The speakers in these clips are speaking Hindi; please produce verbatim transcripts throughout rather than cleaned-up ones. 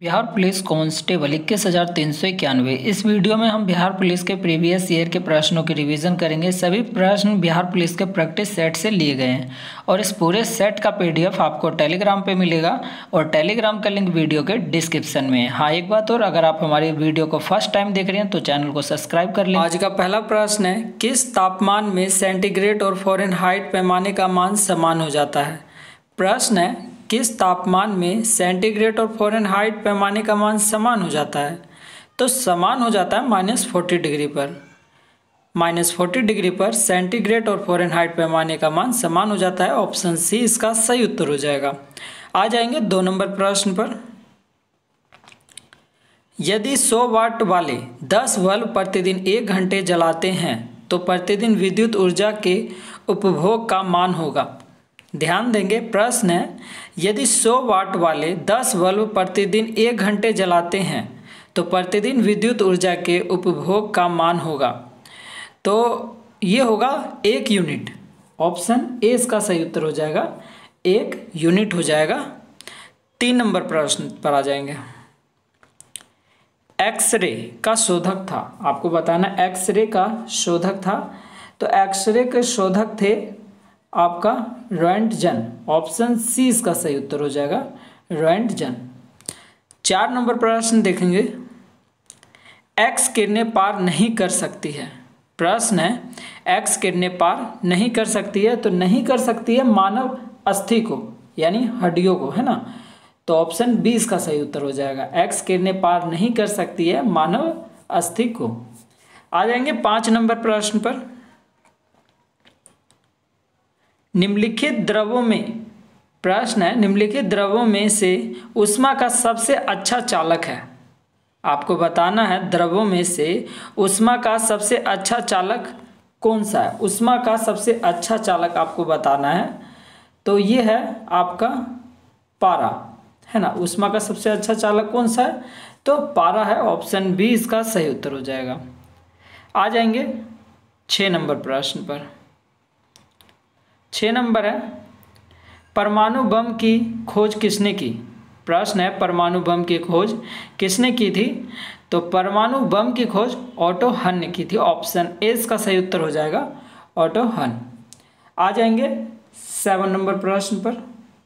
बिहार पुलिस कांस्टेबल इक्कीस हज़ार तीन सौ इक्यानवे। इस वीडियो में हम बिहार पुलिस के प्रीवियस ईयर के प्रश्नों की रिवीजन करेंगे। सभी प्रश्न बिहार पुलिस के प्रैक्टिस सेट से लिए गए हैं और इस पूरे सेट का पीडीएफ आपको टेलीग्राम पे मिलेगा और टेलीग्राम का लिंक वीडियो के डिस्क्रिप्शन में है। हाँ, एक बात और, अगर आप हमारी वीडियो को फर्स्ट टाइम देख रहे हैं तो चैनल को सब्सक्राइब कर लें। आज का पहला प्रश्न है, किस तापमान में सेंटीग्रेड और फ़ारेनहाइट पैमाने का मान समान हो जाता है। प्रश्न है, किस तापमान में सेंटीग्रेड और फ़ारेनहाइट पैमाने का मान समान हो जाता है। तो समान हो जाता है माइनस फोर्टी डिग्री पर। माइनस फोर्टी डिग्री पर सेंटीग्रेड और फ़ारेनहाइट पैमाने का मान समान हो जाता है। ऑप्शन सी इसका सही उत्तर हो जाएगा। आ जाएंगे दो नंबर प्रश्न पर। यदि सौ वाट वाले दस बल्ब प्रतिदिन एक घंटे जलाते हैं तो प्रतिदिन विद्युत ऊर्जा के उपभोग का मान होगा। ध्यान देंगे, प्रश्न है, यदि सौ वाट वाले दस बल्ब प्रतिदिन एक घंटे जलाते हैं तो प्रतिदिन विद्युत ऊर्जा के उपभोग का मान होगा। तो ये होगा एक यूनिट। ऑप्शन ए इसका सही उत्तर हो जाएगा, एक यूनिट हो जाएगा। तीन नंबर प्रश्न पर आ जाएंगे। एक्सरे का शोधक था, आपको बताना एक्सरे का शोधक था। तो एक्सरे के शोधक थे आपका रोएंटजन। ऑप्शन सी इसका सही उत्तर हो जाएगा, रोएंटजन। चार नंबर प्रश्न देखेंगे। एक्स किरणें पार नहीं कर सकती है। प्रश्न है, एक्स किरणें पार नहीं कर सकती है। तो नहीं कर सकती है मानव अस्थि को, यानी हड्डियों को, है ना। तो ऑप्शन बी इसका सही उत्तर हो जाएगा, एक्स किरणें पार नहीं कर सकती है मानव अस्थि को। आ जाएंगे पाँच नंबर प्रश्न पर। निम्नलिखित द्रवों में, प्रश्न है, निम्नलिखित द्रवों में से ऊष्मा का सबसे अच्छा चालक है। आपको बताना है द्रवों में से ऊष्मा का सबसे अच्छा चालक कौन सा है। ऊष्मा का सबसे अच्छा चालक आपको बताना है। तो ये है आपका पारा, है ना। ऊष्मा का सबसे अच्छा चालक कौन सा है, तो पारा है। ऑप्शन बी इसका सही उत्तर हो जाएगा। आ जाएंगे छः नंबर प्रश्न पर। छः नंबर है, परमाणु बम की खोज किसने की। प्रश्न है, परमाणु बम की खोज किसने की थी। तो परमाणु बम की खोज ऑटो हन ने की थी। ऑप्शन ए इसका सही उत्तर हो जाएगा, ऑटो हन। आ जाएंगे सेवन नंबर प्रश्न पर।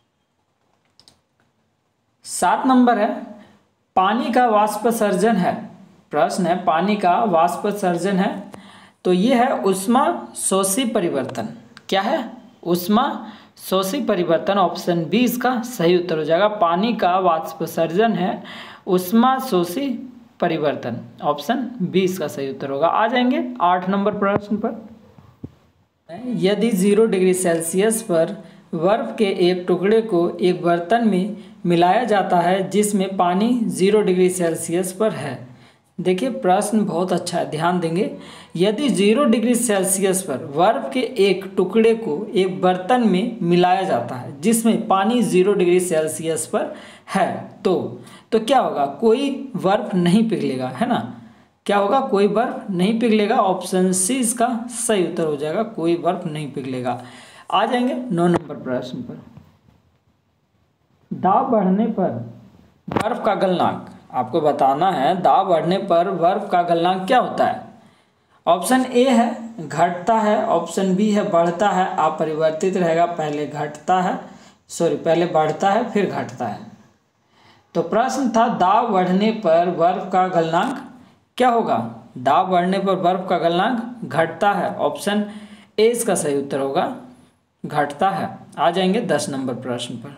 सात नंबर है, पानी का वाष्पसर्जन है। प्रश्न है, पानी का वाष्पसर्जन है। तो ये है ऊष्मा शोषी परिवर्तन। क्या है, ऊष्मा शोषी परिवर्तन। ऑप्शन बी इसका सही उत्तर हो जाएगा, पानी का वाष्पसर्जन है ऊष्मा शोषी परिवर्तन। ऑप्शन बी इसका सही उत्तर होगा। आ जाएंगे आठ नंबर प्रश्न पर। यदि जीरो डिग्री सेल्सियस पर बर्फ के एक टुकड़े को एक बर्तन में मिलाया जाता है जिसमें पानी जीरो डिग्री सेल्सियस पर है। देखिए प्रश्न बहुत अच्छा है, ध्यान देंगे। यदि जीरो डिग्री सेल्सियस पर बर्फ के एक टुकड़े को एक बर्तन में मिलाया जाता है जिसमें पानी जीरो डिग्री सेल्सियस पर है तो तो क्या होगा, कोई बर्फ नहीं पिघलेगा, है ना। क्या होगा, कोई बर्फ नहीं पिघलेगा। ऑप्शन सी इसका सही उत्तर हो जाएगा, कोई बर्फ नहीं पिघलेगा। आ जाएंगे नौ नंबर प्रश्न पर। दाब बढ़ने पर बर्फ का गलनांक, आपको बताना है दाब बढ़ने पर बर्फ का गलनांक क्या होता है। ऑप्शन ए है घटता है, ऑप्शन बी है बढ़ता है, अपरिवर्तित रहेगा, पहले घटता है सॉरी पहले बढ़ता है फिर घटता है। तो प्रश्न था दाब बढ़ने पर बर्फ का गलनांक क्या होगा। दाब बढ़ने पर बर्फ का गलनांक घटता है। ऑप्शन ए इसका सही उत्तर होगा, घटता है। आ जाएंगे दस नंबर प्रश्न पर।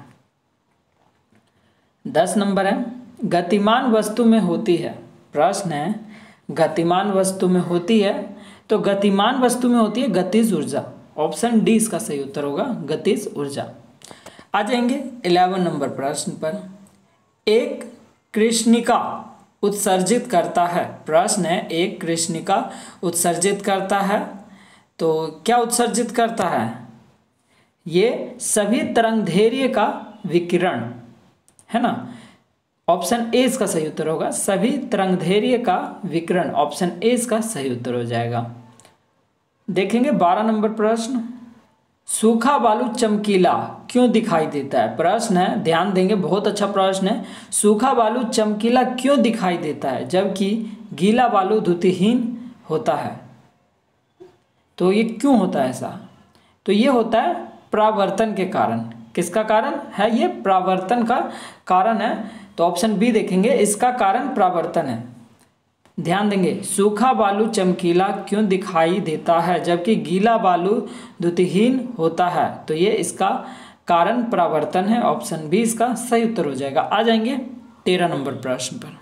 दस नंबर है, गतिमान वस्तु में होती है। प्रश्न है, गतिमान वस्तु में होती है। तो गतिमान वस्तु में होती है गतिज ऊर्जा। ऑप्शन डी इसका सही उत्तर होगा, गतिज ऊर्जा। आ जाएंगे ग्यारह नंबर प्रश्न पर। एक कृष्णिका उत्सर्जित करता है। प्रश्न है, एक कृष्णिका उत्सर्जित करता है। तो क्या उत्सर्जित करता है, ये सभी तरंगदैर्घ्य का विकिरण, है ना। ऑप्शन ए इसका सही उत्तर होगा, सभी तरंगदैर्घ्य का विकिरण। ऑप्शन ए इसका सही उत्तर हो जाएगा। देखेंगे बारह नंबर प्रश्न। सूखा बालू चमकीला क्यों दिखाई देता है? प्रश्न है, ध्यान देंगे, बहुत अच्छा प्रश्न है। सूखा बालू चमकीला क्यों दिखाई देता है जबकि गीला बालू द्युतिहीन होता है? तो ये क्यों होता है ऐसा? तो ये होता है परावर्तन के कारण। किसका कारण है? ये परावर्तन का कारण है। तो ऑप्शन बी देखेंगे, इसका कारण परावर्तन है। ध्यान देंगे, सूखा बालू चमकीला क्यों दिखाई देता है जबकि गीला बालू द्युतिहीन होता है? तो ये इसका कारण परावर्तन है। ऑप्शन बी इसका सही उत्तर हो जाएगा। आ जाएंगे तेरह नंबर प्रश्न पर।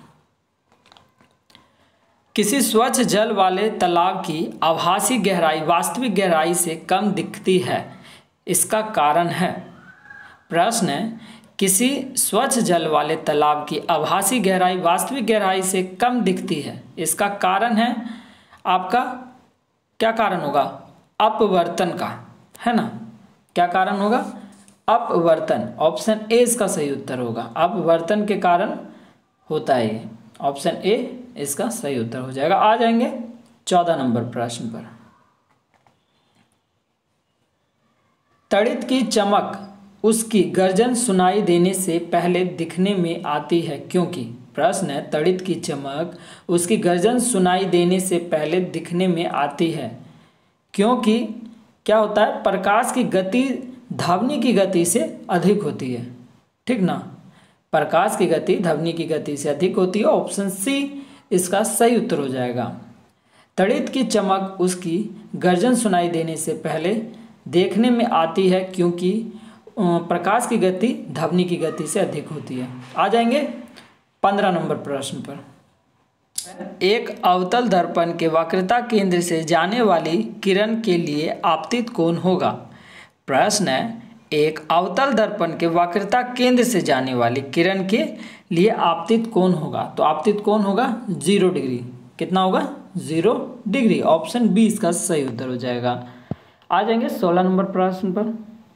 किसी स्वच्छ जल वाले तालाब की आभासी गहराई वास्तविक गहराई से कम दिखती है, इसका कारण है? प्रश्न है, किसी स्वच्छ जल वाले तालाब की आभासी गहराई वास्तविक गहराई से कम दिखती है, इसका कारण है आपका, क्या कारण होगा? अपवर्तन का, है ना? क्या कारण होगा? अपवर्तन। ऑप्शन ए इसका सही उत्तर होगा। अपवर्तन के कारण होता है ये। ऑप्शन ए इसका सही उत्तर हो जाएगा। आ जाएंगे चौदह नंबर प्रश्न पर। तड़ित की चमक उसकी गर्जन सुनाई देने से पहले दिखने में आती है क्योंकि? प्रश्न है, तड़ित की चमक उसकी गर्जन सुनाई देने से पहले दिखने में आती है क्योंकि क्या होता है? प्रकाश की गति ध्वनि की गति से अधिक होती है। ठीक ना? प्रकाश की गति ध्वनि की गति से अधिक होती है। ऑप्शन सी इसका सही उत्तर हो जाएगा। तड़ित की चमक उसकी गर्जन सुनाई देने से पहले देखने में आती है क्योंकि प्रकाश की गति ध्वनि की गति से अधिक होती है। आ जाएंगे पंद्रह नंबर प्रश्न पर। एक अवतल दर्पण के वक्रता केंद्र से जाने वाली किरण के लिए आपतित कोण होगा। प्रश्न है, एक अवतल दर्पण के वक्रता केंद्र से जाने वाली किरण के लिए आपतित कोण होगा। तो आपतित कोण होगा जीरो डिग्री। कितना होगा? Zero degree. ऑप्शन बी इसका सही उत्तर हो जाएगा। आ जाएंगे सोलह नंबर प्रश्न पर।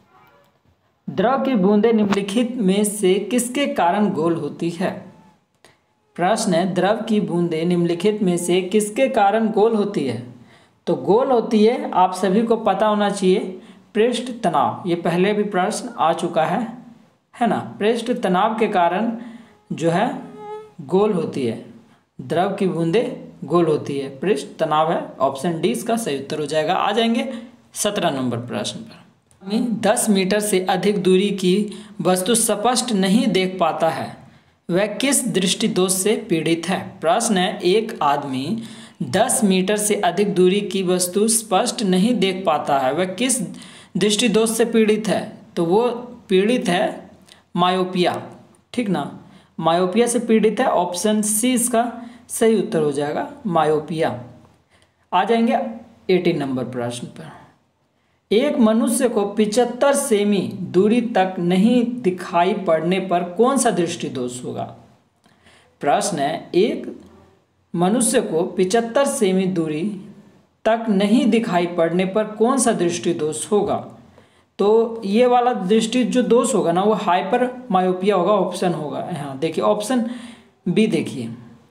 द्रव की बूंदें निम्नलिखित में से किसके कारण गोल होती है? प्रश्न है, द्रव की बूंदें निम्नलिखित में से किसके कारण गोल होती है? तो गोल होती है, आप सभी को पता होना चाहिए, पृष्ठ तनाव। ये पहले भी प्रश्न आ चुका है, है ना? पृष्ठ तनाव के कारण जो है गोल होती है। द्रव की बूंदें गोल होती है, पृष्ठ तनाव है। ऑप्शन डी इसका सही उत्तर हो जाएगा। आ जाएंगे सत्रह नंबर प्रश्न पर। दस मीटर से अधिक दूरी की वस्तु स्पष्ट नहीं देख पाता है, वह किस दृष्टि दोष से पीड़ित है? प्रश्न है, एक आदमी दस मीटर से अधिक दूरी की वस्तु स्पष्ट नहीं देख पाता है, वह किस दृष्टि दोष से पीड़ित है? तो वो पीड़ित है मायोपिया। ठीक ना? मायोपिया से पीड़ित है। ऑप्शन सी इसका सही उत्तर हो जाएगा, मायोपिया। आ जाएंगे अठारह नंबर प्रश्न पर। एक मनुष्य को पिचहत्तर सेमी दूरी तक नहीं दिखाई पड़ने पर कौन सा दृष्टि दोष होगा? प्रश्न है, एक मनुष्य को पिचहत्तर सेमी दूरी तक नहीं दिखाई पड़ने पर कौन सा दृष्टि दोष होगा? तो ये वाला दृष्टि जो दोष होगा ना, वो हाइपर मायोपिया होगा। ऑप्शन होगा, हाँ देखिए ऑप्शन बी, देखिए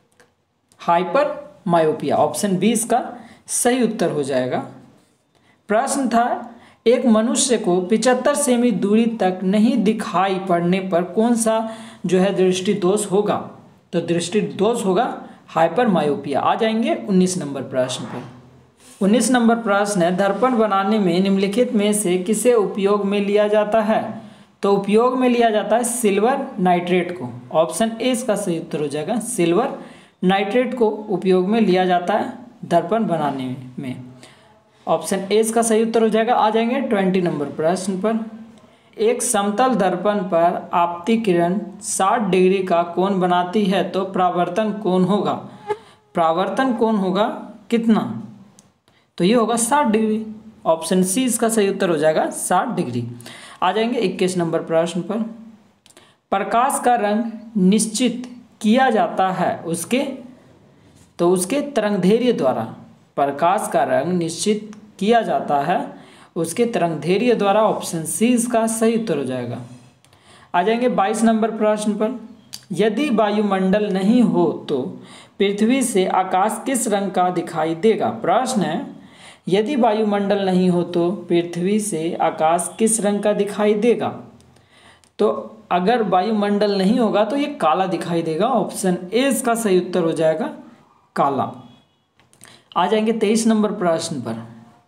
हाइपर मायोपिया। ऑप्शन बी इसका सही उत्तर हो जाएगा। प्रश्न था, एक मनुष्य को पिचहत्तर सेमी दूरी तक नहीं दिखाई पड़ने पर कौन सा जो है दृष्टि दोष होगा? तो दृष्टि दोष होगा हाइपर मायोपिया। आ जाएंगे उन्नीस नंबर प्रश्न पर। उन्नीस नंबर प्रश्न है, दर्पण बनाने में निम्नलिखित में से किसे उपयोग में लिया जाता है? तो उपयोग में लिया जाता है सिल्वर नाइट्रेट को। ऑप्शन ए इसका सही उत्तर हो जाएगा, सिल्वर नाइट्रेट को उपयोग में लिया जाता है दर्पण बनाने में। ऑप्शन ए इसका सही उत्तर हो जाएगा। आ जाएंगे बीस नंबर प्रश्न पर। एक समतल दर्पण पर आपती किरण साठ डिग्री का कोण बनाती है तो परावर्तन कोण होगा। परावर्तन कोण होगा कितना? तो ये होगा साठ डिग्री। ऑप्शन सी इसका सही उत्तर हो जाएगा, साठ डिग्री। आ जाएंगे इक्कीस नंबर प्रश्न पर। प्रकाश का रंग निश्चित किया जाता है उसके तो उसके तरंगदैर्घ्य द्वारा। प्रकाश का रंग निश्चित किया जाता है उसके तरंगदैर्घ्य द्वारा। ऑप्शन सी इसका सही उत्तर हो जाएगा। आ जाएंगे बाईस नंबर प्रश्न पर। यदि वायुमंडल नहीं हो तो पृथ्वी से आकाश किस रंग का दिखाई देगा? प्रश्न है, यदि वायुमंडल नहीं हो तो पृथ्वी से आकाश किस रंग का दिखाई देगा? तो अगर वायुमंडल नहीं होगा तो ये काला दिखाई देगा। ऑप्शन ए इसका सही उत्तर हो जाएगा, काला। आ जाएंगे तेईस नंबर प्रश्न पर।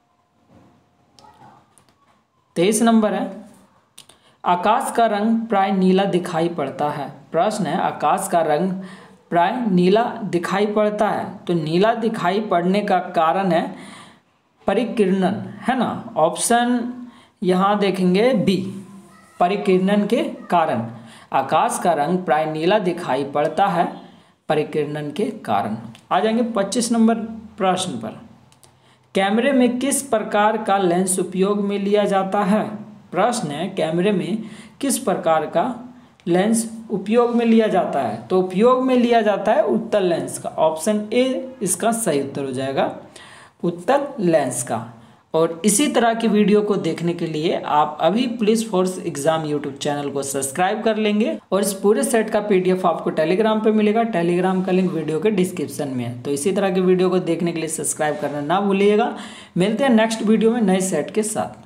तेईस नंबर है, आकाश का रंग प्राय नीला दिखाई पड़ता है। प्रश्न है, आकाश का रंग प्राय नीला दिखाई पड़ता है, तो नीला दिखाई पड़ने का कारण है परिकिरणन, है ना। ऑप्शन यहाँ देखेंगे बी, परिकिरणन के कारण आकाश का रंग प्राय नीला दिखाई पड़ता है, परिकिरणन के कारण। आ जाएंगे पच्चीस नंबर प्रश्न पर। कैमरे में किस प्रकार का लेंस उपयोग में लिया जाता है? प्रश्न है, कैमरे में किस प्रकार का लेंस उपयोग में लिया जाता है? तो उपयोग में लिया जाता है उत्तल लेंस का। ऑप्शन ए इसका सही उत्तर हो जाएगा, उत्तल लेंस का। और इसी तरह की वीडियो को देखने के लिए आप अभी police force exam YouTube channel को सब्सक्राइब कर लेंगे। और इस पूरे सेट का पीडीएफ आपको टेलीग्राम पे मिलेगा। टेलीग्राम का लिंक वीडियो के डिस्क्रिप्शन में है। तो इसी तरह की वीडियो को देखने के लिए सब्सक्राइब करना ना भूलिएगा। मिलते हैं नेक्स्ट वीडियो में नए सेट के साथ।